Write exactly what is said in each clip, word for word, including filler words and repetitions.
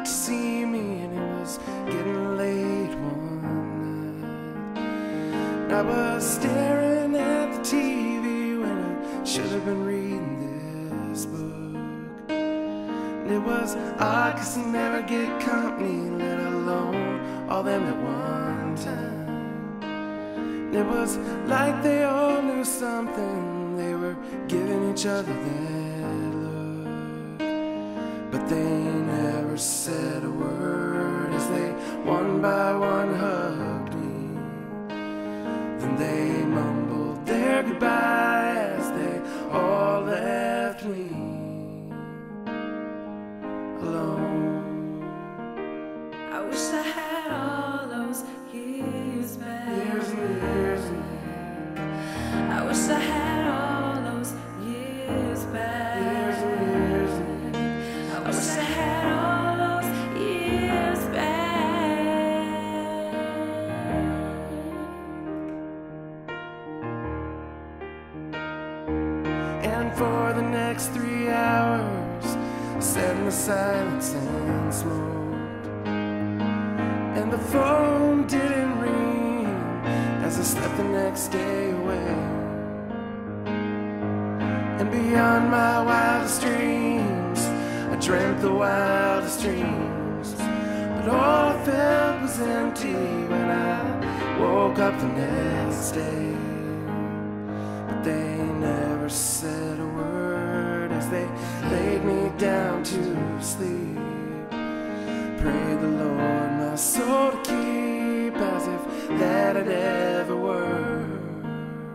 to see me, and it was getting late one night. I was staring at the T V when I should have been reading this book. And it was odd 'cause I never get company, let alone all them at one time. And it was like they all knew something, they were giving each other that look, but they never said a word as they one by one hugged me. Then they mumbled their goodbye as they all left me alone. I wish I had all those years back. Years and years and years. I wish I had all those years back. Years and years and years. I wish I had all those years back. And for the next three hours, sat in the silence and smoked, and the phone didn't ring as I slept the next day away. And beyond my wildest dreams, I dreamt the wildest dreams, but all I felt was empty when I woke up the next day. But they never said a word as they laid me down to sleep. Prayed the Lord my soul to keep, as if that had ever worked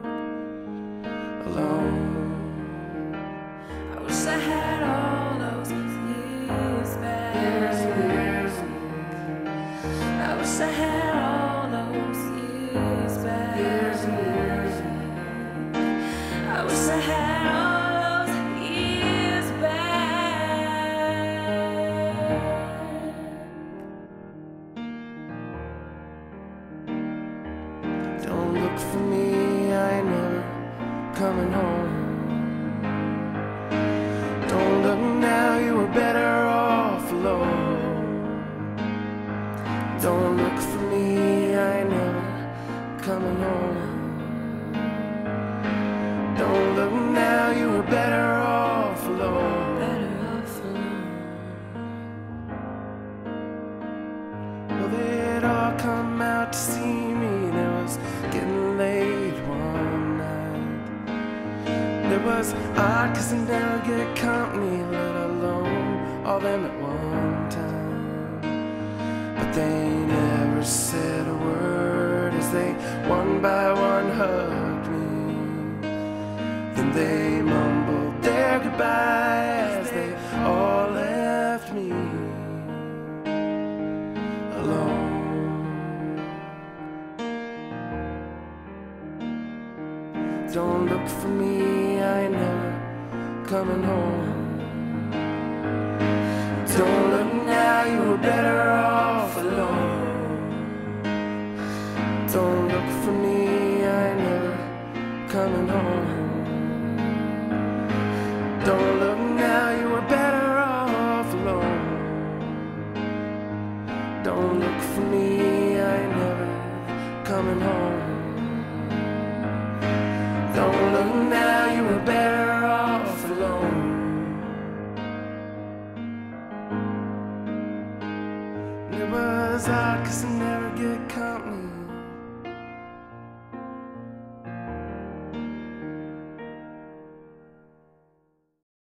alone. I wish I had all those years back. Years and years and years. I wish I had all those years back. Years and years and years. I wish I had all those years back. Don't look for me, I ain't never coming home. Don't look now, you were better off alone. Don't look for me, I ain't never coming home. Don't look now, you were better off alone. Better off alone. Well, they'd all come out to see me, and it was getting late one night. And it was odd 'cause I never get company, let alone all them at one time. But they never said a word as they one by one hugged me. Then they mumbled their goodbye as they all left me alone. Don't look for me, I ain't never coming home. Don't look now, you were better off alone. Don't look for me, I ain't never coming home. Don't look now, you were better off alone. Don't look for me, I ain't never coming home. Don't look now, you were better off alone. It was odd 'cause I never